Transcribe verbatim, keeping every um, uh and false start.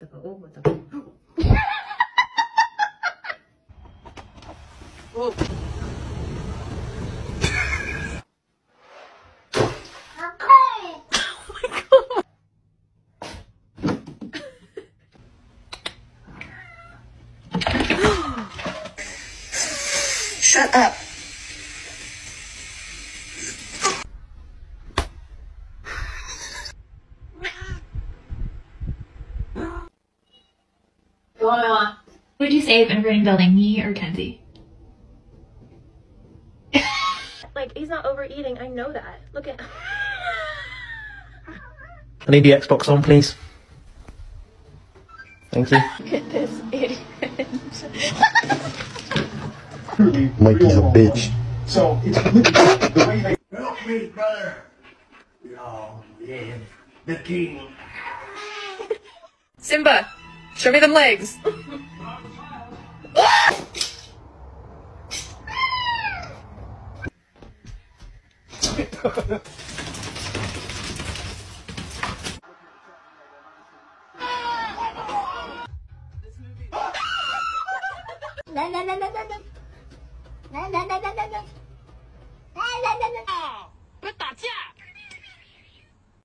だからオーバーだから。お。 Shut up. Who would you save in a burning building, me or Kenzie? Like, he's not overeating, I know that. Look at... I need the Xbox on, please. Thank you. Look at this idiot. Mikey's a bitch. So, it's the way they... Help me, brother. Oh, yeah. The king. Simba, show me them legs. La la la la la la. La la la la la la. La la la la. 别打架。